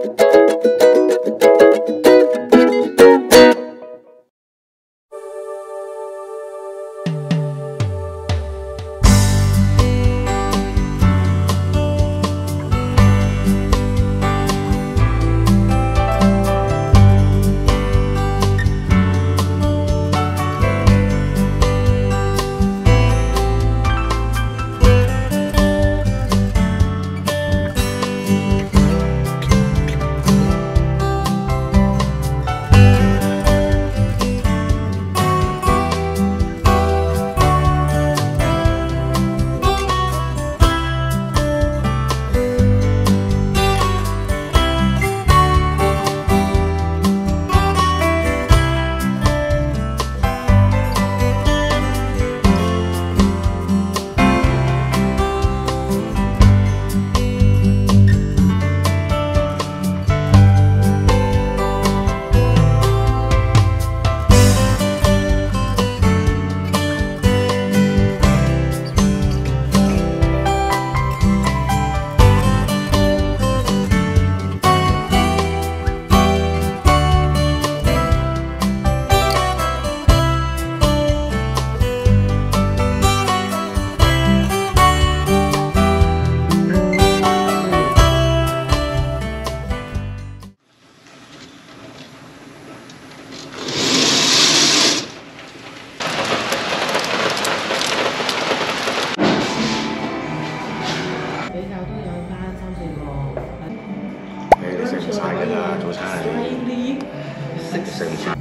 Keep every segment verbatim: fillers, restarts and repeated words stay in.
食晒㗎啦，早餐。食成餐。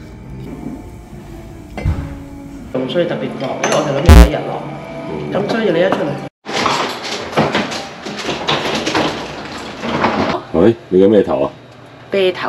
咁所以特別落，因為我哋諗住第一日落，咁所以你一出嚟。 喂，你嘅咩頭啊？ 啤頭。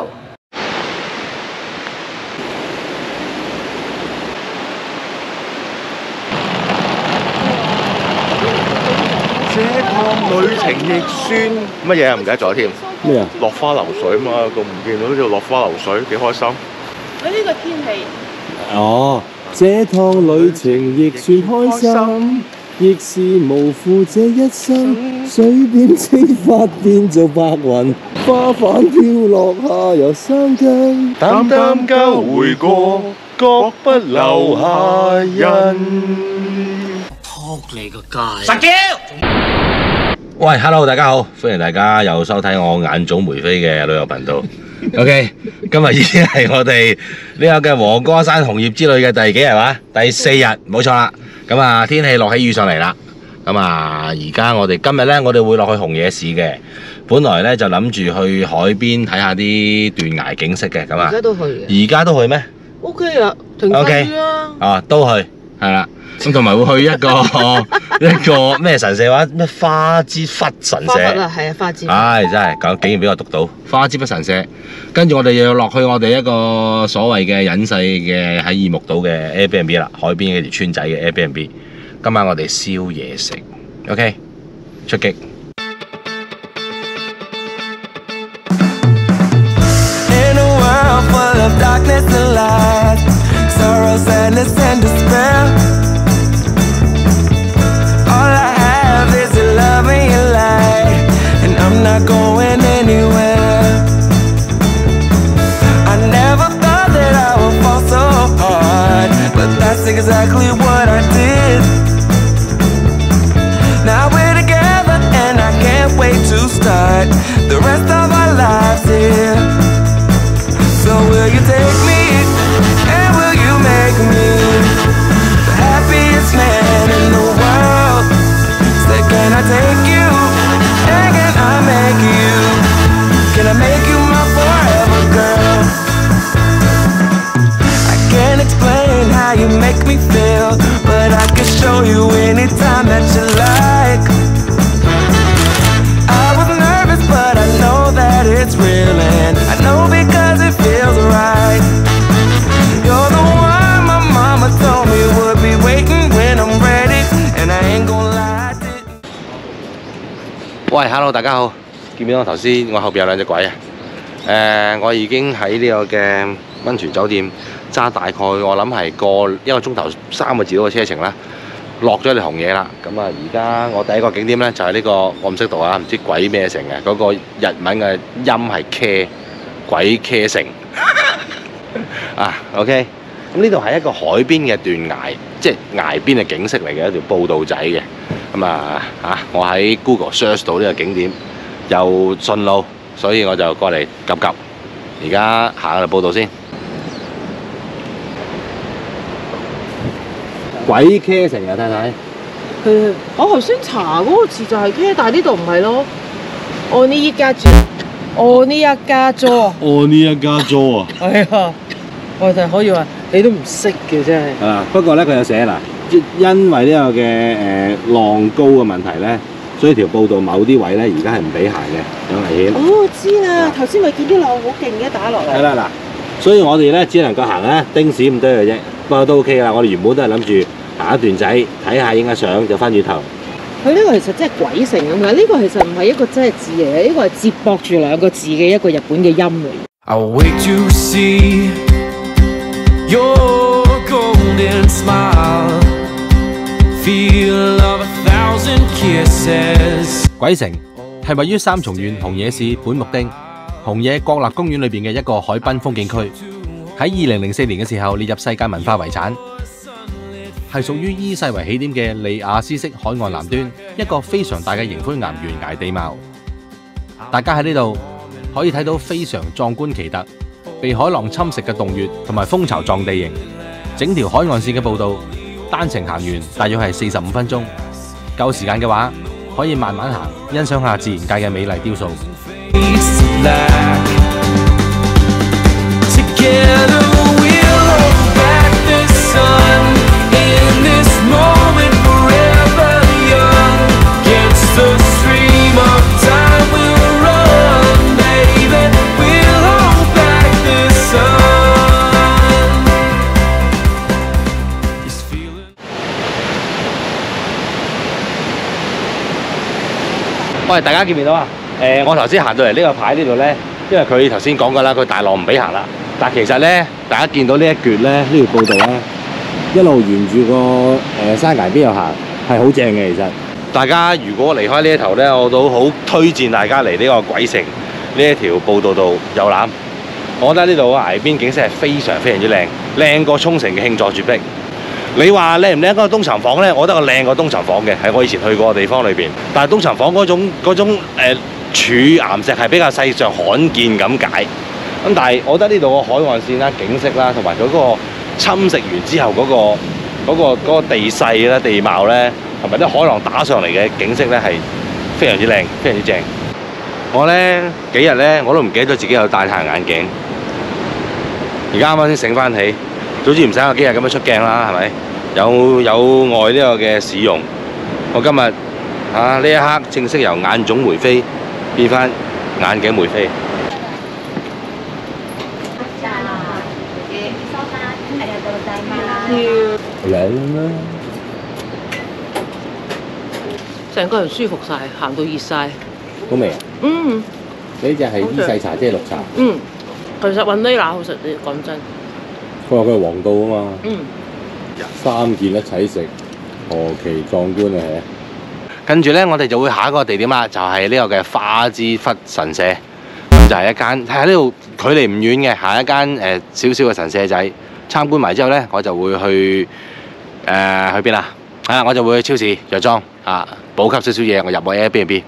這趟旅程亦算乜嘢啊？唔記得咗添。咩啊？落花流水嘛，咁唔見到好似落花流水，幾開心。 佢呢個天氣。 哦，這趟旅程亦算開心，亦是無負這一生。水點蒸發變做白雲，花瓣飄落下游生根。 淡淡交回過，各不留下印。 撲你個街！ 實叫！喂 ，Hello， 大家好，歡迎大家又收睇我眼總梅飛嘅旅遊頻道。OK， 今日已經係我哋呢個嘅黃歌山紅葉之旅嘅第幾日話？第四日，冇錯啦。咁啊，天氣落起雨上嚟啦。咁啊，而家我哋今日咧，我哋會落去紅野市嘅。本來咧就諗住去海邊睇下啲斷崖景色嘅，咁啊。 而家都去嘅。 而家都去咩 ？OK 啊，停晒雨啊。 啊，都去，係啦。咁同埋會去一個一個咩神社話咩花之忽神社， 花忽啊，係啊，花之忽。 唉，真係咁竟然俾我讀到花之忽神社。跟住我哋又要落去我哋一個所謂嘅隱世嘅喺二木島嘅 Airbnb 啦，海邊嘅條村仔嘅 Airbnb。今晚我哋燒嘢食 ，OK， 出擊。 Not going anywhere. I never thought that I would fall so hard, but that's exactly what I did. Now we're together and I can't wait to start the rest of our lives here. So will you take me and will you make me the happiest man in the world? Say, can I take you? I make you, can I make you my forever girl? I can't explain how you make me feel, but I can show you anytime that you like. I was nervous, but I know that it's real, and I know because it feels right. You're the one my mama told me would be waiting when I'm ready, and I ain't gonna lie. 喂 ，Hello， 大家好，見唔見到我頭先我後邊有兩隻鬼啊？誒、呃，我已經喺呢個嘅溫泉酒店揸大概我諗係個一個鐘頭三個字嗰個車程啦。 落咗嚟紅野啦。咁啊，而家我第一個景點咧就係呢個我唔識讀啊，唔知鬼咩城嘅，嗰個日文嘅音係 K 鬼 K 城啊。OK， 咁呢度係一個海邊嘅斷崖，即係崖邊嘅景色嚟嘅一條步道仔嘅。咁啊嚇，我喺 Google search 到呢個景點又順路，所以我就過嚟急急。而家行下步道先。鬼 K 城啊，太太。 佢我頭先查嗰個字就係 K， 但係呢度唔係咯。我呢一家住，我呢一家座。 哦，呢一家座啊！ 係啊，我就可以話你都唔識嘅真係。 啊，不過咧佢有寫嗱，因為呢個嘅誒浪高嘅問題咧，所以條步道某啲位咧而家係唔俾行嘅，有危險。 哦，我知啦，頭先咪見啲浪好勁嘅打落嚟。 係啦嗱，所以我哋咧只能夠行咧丁屎咁多嘅啫，不過都 OK 啦。我哋原本都係諗住行一段仔，睇下影下相就翻轉頭。 佢呢個其實真係鬼城咁㗎，呢個其實唔係一個真係字嚟嘅，呢個係接駁住兩個字嘅一個日本嘅音嚟。 I'll wait to see your golden smile, feel of a thousand kisses。 鬼城係位於三重縣熊野市本木町熊野國立公園裏邊嘅一個海濱風景區，喺二零零四年嘅時候列入世界文化遺產，係屬於伊勢為起點嘅利亞斯式海岸南端一個非常大嘅凝灰岩懸崖地貌。大家喺呢度可以睇到非常壯觀奇特、被海浪侵蝕嘅洞穴同埋蜂巢狀地形。整條海岸線嘅步道單程行完大約係四十五分鐘，夠時間嘅話可以慢慢行，欣賞下自然界嘅美麗雕塑。 喂，大家見唔見到啊？誒、呃，我頭先行到嚟呢個牌呢度咧，因為佢頭先講過啦，佢大浪唔俾行啦。但其實咧，大家見到呢一橛咧，呢條步道咧，一路沿住個誒、呃、山崖邊度行，係好正嘅。其實大家如果離開呢一頭咧，我都好推薦大家嚟呢個鬼城呢一條步道度遊覽。我覺得呢度嘅崖邊景色係非常非常之靚，靚過沖繩嘅慶佐絕壁。你話靚唔靚嗰個東尋坊咧？我覺得個靚過東尋坊嘅，喺我以前去過嘅地方裏邊。但係東尋坊嗰種嗰種誒、呃、柱岩石係比較世上罕見咁解。咁但係我覺得呢度個海岸線啦、景色啦，同埋佢嗰個侵蝕完之後嗰、嗰個嗰、嗰個嗰個地勢啦、地貌咧，同埋啲海浪打上嚟嘅景色咧係非常之靚，非常之正。我咧幾日咧我都唔記得咗自己有戴太陽眼鏡，而家啱啱先醒翻起。早知唔使我幾日咁樣出鏡啦，係咪？有有礙呢個嘅市容。我今日啊呢一刻正式由眼腫梅飛變翻眼鏡梅飛。 靚啦！ 成個人舒服晒，行到熱晒。 好味啊！ 嗯， 呢只係伊勢茶，即係綠茶。 嗯，其實雲呢拿好食啲，講真。 佢話佢係黃道啊嘛。 嗯。 三件一齊食，何其壯觀啊！ 跟住咧，我哋就會下一個地點啦，就係、是、呢個嘅花之窟神社。咁就係一間喺呢度距離唔遠嘅，下一間誒少少嘅神社仔。參觀埋之後咧，我就會去誒、呃、去邊啊？係啦，我就會去超市藥妝啊，補給少少嘢，我入我 Airbnb。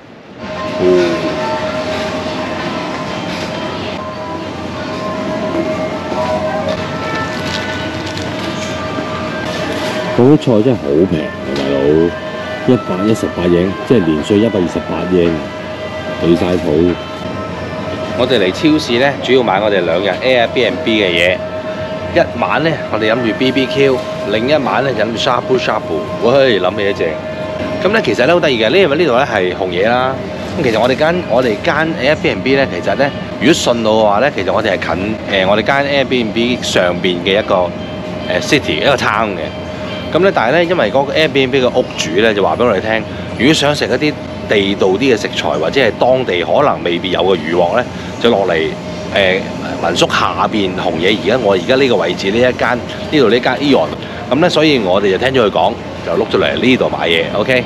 嗰啲菜真係好平啊，大佬，一百一十八英，即係連稅一百二十八英，對晒譜。 我哋嚟超市咧，主要買我哋兩日 Airbnb 嘅嘢。一晚咧，我哋諗住 B B Q， 另一晚咧就諗住 shabu shabu。喂，諗起一正。咁咧其實咧好得意嘅，呢因為呢度咧係紅野啦。咁其實我哋間我哋間 Airbnb 咧，其實咧如果順路嘅話咧，其實我哋係近誒、呃、我哋間 Airbnb 上邊嘅一個誒、呃、city 一個 town 嘅。咁咧，但係咧，因為嗰個 Airbnb 嘅屋主咧就話俾我哋聽，如果想食一啲地道啲嘅食材，或者係當地可能未必有嘅魚獲咧，就落嚟誒民宿下邊紅野。而家我而家呢個位置呢一間呢度呢間 Eon，咁咧，所以我哋就聽咗佢講， 就碌咗嚟呢度買嘢 ，OK？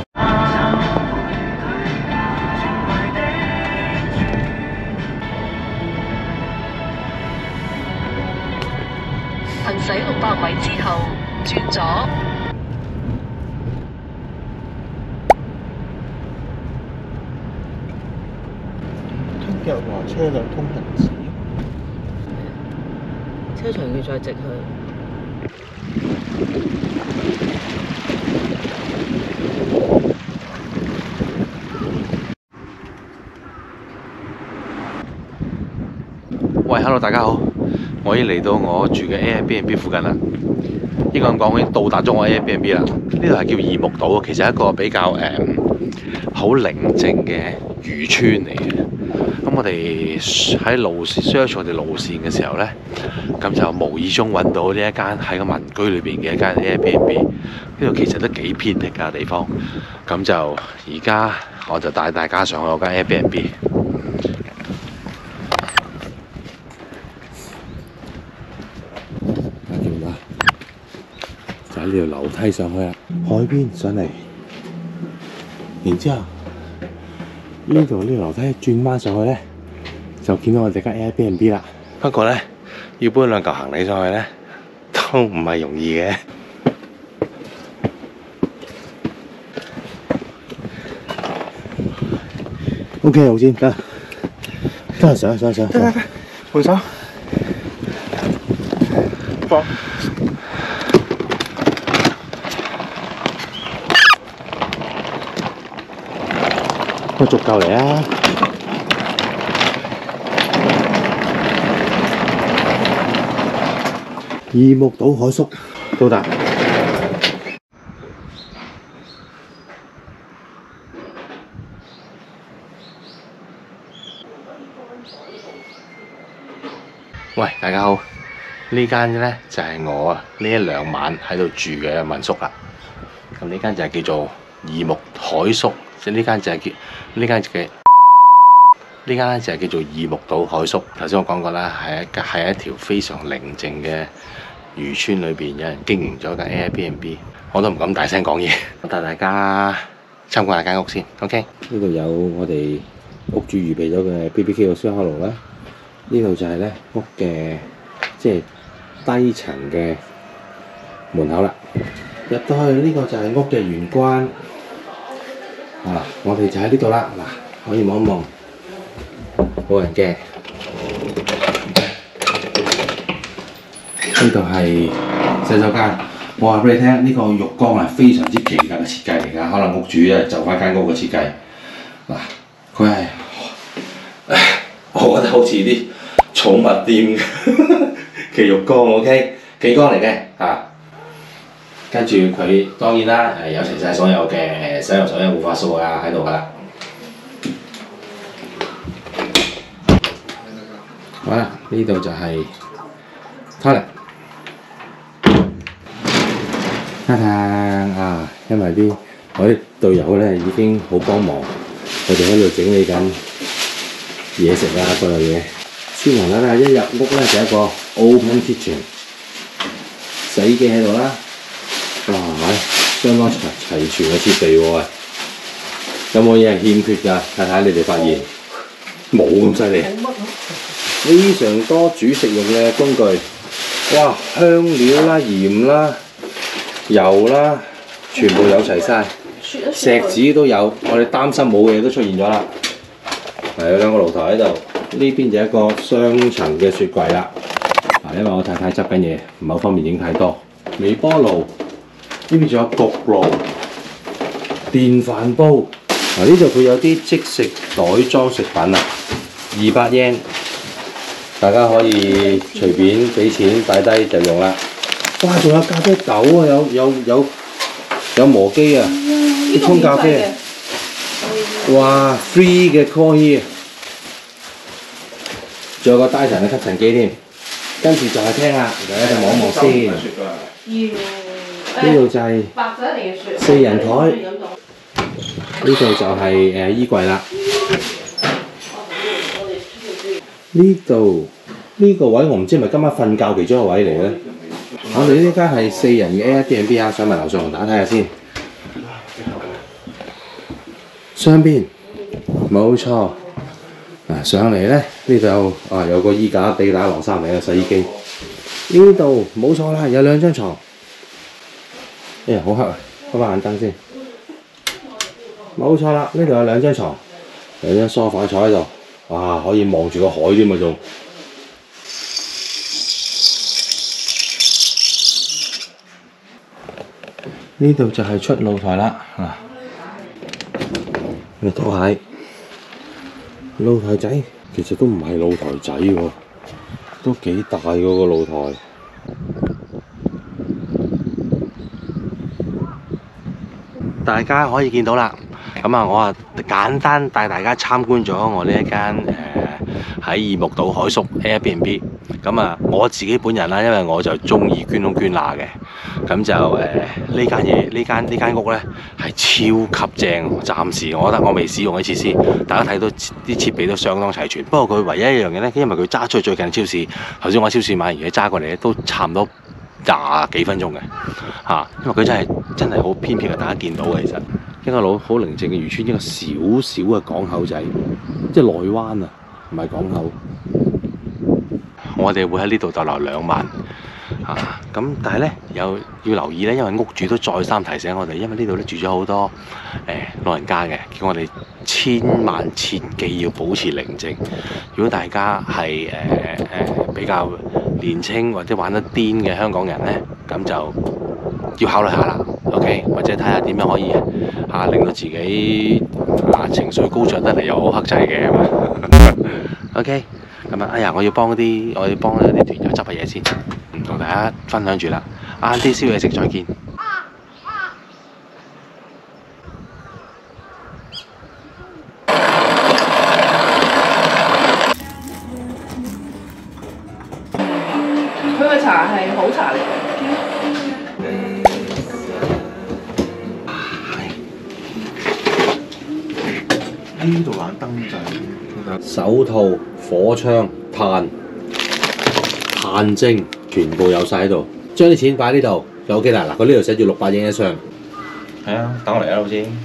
行駛六百米之後轉左。 聽日話車輛通行紙， 車場要再直去。 喂 ，hello， 大家好，我已經嚟到我住嘅 Airbnb 附近啦。應該咁講，我已經到達咗我 Airbnb 啦。呢度係叫二木島，其實係一個比較誒好寧靜嘅漁村嚟嘅。咁我哋喺路線 search 我哋路線嘅時候呢，咁就無意中揾到呢一間喺個民居裏邊嘅一間 Airbnb。呢度其實都幾偏僻嘅地方。咁就而家我就帶大家上去我間 Airbnb。 就喺呢條樓梯上去啦，海邊上嚟，然之後呢度呢條樓梯轉翻上去咧，就見到我哋間 Airbnb 啦。 不過咧，要搬兩嚿行李上去咧，都唔係容易嘅。 OK， 好先得，得上上上上， 換手，放。 都足夠嚟啊！二木島海宿到達。 喂，大家好，呢間咧就係、是、我啊呢一兩晚喺度住嘅民宿啦。咁呢間就係叫做二木海宿。即係呢間就係叫呢間嘅呢間咧就係叫做二木島海宿。頭先我講過啦，係一係一條非常寧靜嘅漁村裏邊，有人經營咗間 Airbnb。我都唔敢大聲講嘢，我帶大家參觀下間屋先。OK， 呢度有我哋屋主預備咗嘅 B B Q 嘅燒烤爐啦。呢度就係咧屋嘅即係低層嘅門口啦。入到去呢個就係屋嘅玄關。啊！我哋就喺呢度啦，嗱，可以望一望，冇人嘅。呢度係洗手間，我話俾你聽，呢、這個浴缸係非常之奇特嘅設計嚟㗎，可能屋主咧就翻間屋嘅設計。嗱，佢係，我覺得好似啲寵物店嘅浴缸 ，OK， 企缸嚟嘅啊。跟住佢當然啦，係有齊晒所有嘅洗頭水啊、護髮素啊喺度噶啦。好啦，呢度就係 toilet。睇睇啊，因為啲我啲隊友咧已經好幫忙，佢哋喺度整理緊嘢食啊各樣嘢。先嚟啦，一入屋咧就一個 open kitchen， 洗衣機喺度啦。哇！相當齊齊全嘅設備喎，有冇嘢係欠缺㗎？睇睇你哋發現冇咁犀利，非常多煮食用嘅工具，哇！香料啦、鹽啦、油啦，全部有齊晒，錫紙都有。我哋擔心冇嘢都出現咗啦。係有兩個爐頭喺度，呢邊就一個雙層嘅雪櫃啦。嗱，因為我太太執緊嘢，唔係好方便影太多。微波爐。呢邊仲有焗爐、電飯煲。嗱，呢度佢有啲即食袋裝食品啊，二百 yen， 大家可以隨便俾錢擺低就用啦。哇！仲有咖啡豆啊，有有有有磨機啊，啲沖咖啡。哇 ！free 嘅 coffee， 仲有個低層嘅吸塵機添。跟住就係廳啦，大家就望一望先。呢度就係四人台，呢度就係誒衣櫃啦。呢度呢個位我唔知係咪今晚瞓覺其中一個位嚟咧。 我哋呢間係四人嘅 Airbnb 啊，上埋樓上同大家睇下先。雙邊冇錯。嗱，上嚟咧，呢度有啊有個衣架地打晾衫嚟嘅洗衣機。呢度冇錯啦，有兩張床。哎呀，好黑啊！開翻眼燈先。冇錯啦，呢度有兩張床，兩張梳化坐喺度，哇！可以望住個海添啊仲。呢度就係出露台啦，嗱，你拖鞋，露台仔其實都唔係露台仔喎，都幾大嗰個露台。大家可以見到啦，咁啊，我啊簡單帶大家參觀咗我呢一間誒喺義木島海宿 Airbnb。咁啊，我自己本人啦，因為我就中意捐窿捐罅嘅，咁就誒呢間嘢呢間呢間屋咧係超級正，暫時我覺得我未使用嘅設施，大家睇到啲設備都相當齊全。不過佢唯一一樣嘢咧，因為佢揸出去最近超市，頭先我喺超市買完嘢揸過嚟咧，都差唔多廿幾分鐘嘅嚇，因為佢真係真係好偏僻嘅，大家見到嘅其實一個老好寧靜嘅漁村，一個小小嘅港口仔，即係內灣啊，唔係港口。我哋會喺呢度逗留兩晚啊！咁但係咧有要留意咧，因為屋主都再三提醒我哋，因為呢度咧住咗好多誒、呃、老人家嘅，叫我哋千萬切記要保持寧靜。如果大家係誒誒比較年青或者玩得癲嘅香港人咧，咁就要考慮下啦。OK， 或者睇下點樣可以啊令到自己啊情緒高漲得嚟又好克制嘅。OK。咁啊！哎呀，我要幫啲我要幫啲團友執下嘢先，唔同大家分享住啦。晏啲燒嘢食再見。 佢嘅茶係好茶嚟嘅。 呢度玩燈掣， 手套、火槍、炭、炭精，全部有晒喺度。將啲錢擺呢度就 OK 啦。嗱，佢呢度寫住六百英一箱。 係啊，等我嚟啊，老師。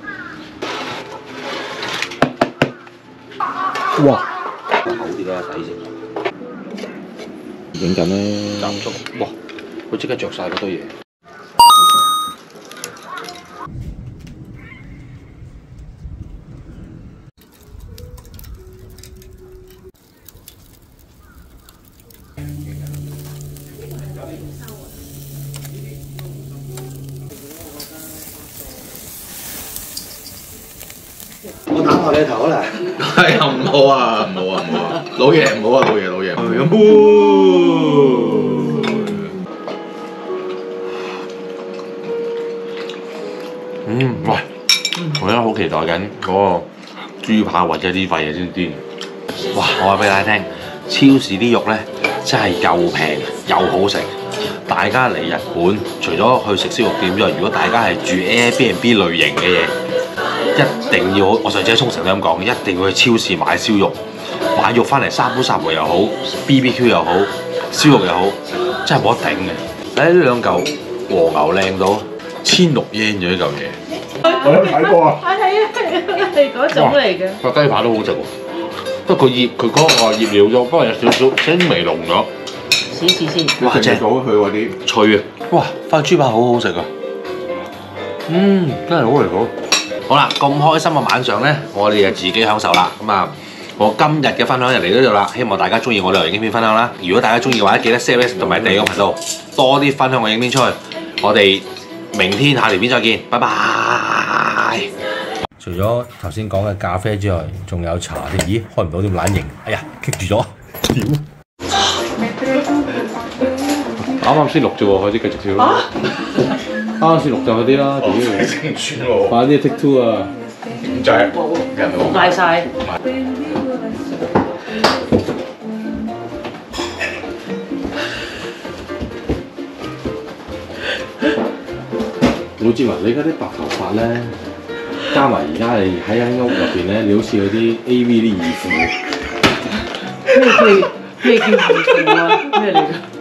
哇！厚啲啦，抵食。影緊咧。集中。哇！佢即刻着晒嗰堆嘢。我打破你頭啦！ 係啊，唔好啊，唔好啊，唔好啊，老爺唔好啊，老爺老爺。咁嗯，喂，我而家好期待緊嗰個豬扒或者啲肺嘢先知。 哇！我話俾大家聽，超市啲肉咧真係又平又好食。大家嚟日本，除咗去食燒肉店之外，如果大家係住 Airbnb 類型嘅嘢，一定要我上次喺沖繩都咁講，一定要去超市買燒肉，買肉翻嚟沙煲沙煲又好 ，B B Q 又好，燒肉又好，真係冇得頂嘅。睇呢兩嚿和牛靚到千六 yen 咗呢嚿嘢。 我有睇過啊！ 係啊，係嗰種嚟嘅。 個雞扒都好食喎，不過佢醃佢嗰個醃料咗，不過有少少輕微濃咗。 試試先。 哇！正到佢嗰啲脆啊！ 哇！塊豬扒好好食啊！嗯，真係好離譜。好啦，咁開心嘅晚上咧，我哋就自己享受啦。咁啊，我今日嘅分享就嚟到呢度啦。希望大家中意我哋嘅影片分享啦。如果大家中意嘅話，記得 share 同埋訂閱個頻道，多啲分享我影片出去。我哋明天下條片再見，拜拜。除咗頭先講嘅咖啡之外，仲有茶添。咦，開唔到點懶型？哎呀，棘住咗。屌！ 啱啱先錄啫喎，快啲繼續跳啦！啱啱先錄就嗰啲啦，屌！ 正算喎， 快啲 take two 啊！ 點制？人冇賣曬。 老志文，你而家啲白頭髮咧，加埋而家你喺間屋入邊咧，你好似嗰啲 A V 啲義父。 咩叫咩叫義父啊？咩嚟㗎？